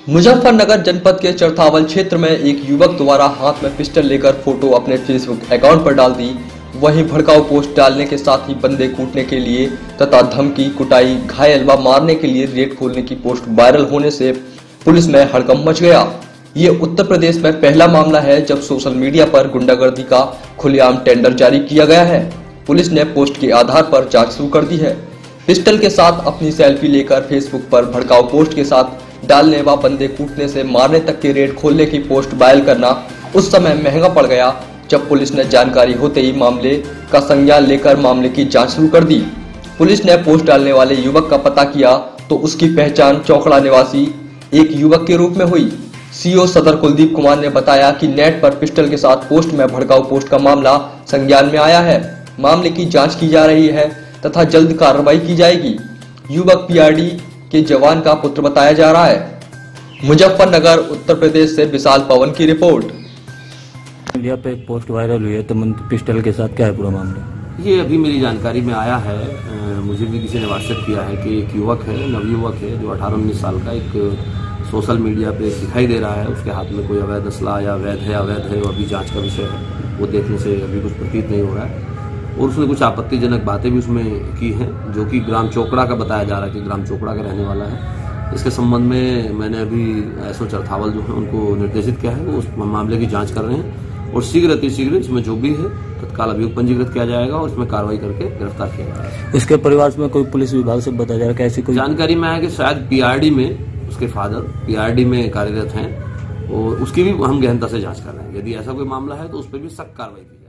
मुजफ्फरनगर जनपद के चरथावल क्षेत्र में एक युवक द्वारा हाथ में पिस्टल लेकर फोटो अपने फेसबुक अकाउंट पर डाल दी। वहीं भड़काऊ पोस्ट डालने के साथ ही बंदे कूटने के लिए तथा धमकी, कुटाई, घायल व मारने के लिए रेड खोलने की पोस्ट वायरल होने से पुलिस में हड़कंप मच गया। ये उत्तर प्रदेश में पहला मामला है जब सोशल मीडिया पर गुंडागर्दी का खुलेआम टेंडर जारी किया गया है। पुलिस ने पोस्ट के आधार पर जांच शुरू कर दी है। पिस्टल के साथ अपनी सेल्फी लेकर फेसबुक पर भड़काऊ पोस्ट के साथ डालने व बंदे कूटने से मारने तक के रेड खोलने की पोस्ट वायरल करना उस समय महंगा पड़ गया जब पुलिस ने जानकारी होते ही मामले का संज्ञान लेकर मामले की जांच शुरू कर दी। पुलिस ने पोस्ट डालने वाले युवक का पता किया तो उसकी पहचान चौकड़ा निवासी एक युवक के रूप में हुई। सीओ सदर कुलदीप कुमार ने बताया कि नेट पर पिस्टल के साथ पोस्ट में भड़काऊ पोस्ट का मामला संज्ञान में आया है। मामले की जांच की जा रही है तथा जल्द कार्रवाई की जाएगी। युवक पीआरडी के जवान का पुत्र बताया जा रहा है। मुजफ्फरनगर उत्तर प्रदेश से विशाल पवन की रिपोर्ट। मीडिया पे एक पोस्ट वायरल हुई है तो पिस्टल के साथ क्या है पूरा मामला? ये अभी मेरी जानकारी में आया है। मुझे भी किसी ने व्हाट्सएप किया है कि एक युवक है, नवयुवक है जो 18-19 साल का, एक सोशल मीडिया पे दिखाई दे रहा है। उसके हाथ में कोई अवैध असला या वैध है अवैध है वो अभी जांच का विषय है, वो देखने से अभी कुछ प्रतीत नहीं हो रहा है। और उसने कुछ आपत्तिजनक बातें भी उसमें की हैं जो कि ग्राम चोपड़ा का बताया जा रहा है कि ग्राम चोपड़ा का रहने वाला है। इसके संबंध में मैंने अभी एसओ चरथावल जो है उनको निर्देशित किया है, वो उस मामले की जांच कर रहे हैं और शीघ्र अतिशीघ्र इसमें जो भी है तत्काल अभियोग पंजीकृत किया जाएगा और इसमें कार्रवाई करके गिरफ्तार किया जाएगा। इसके परिवार में कोई पुलिस विभाग से बताया जा रहा है कैसी कोई जानकारी में आया कि शायद पीआरडी में उसके फादर पीआरडी में कार्यरत हैं और उसकी भी हम गहनता से जांच कर रहे हैं। यदि ऐसा कोई मामला है तो उस पर भी सख्त कार्रवाई की जाए।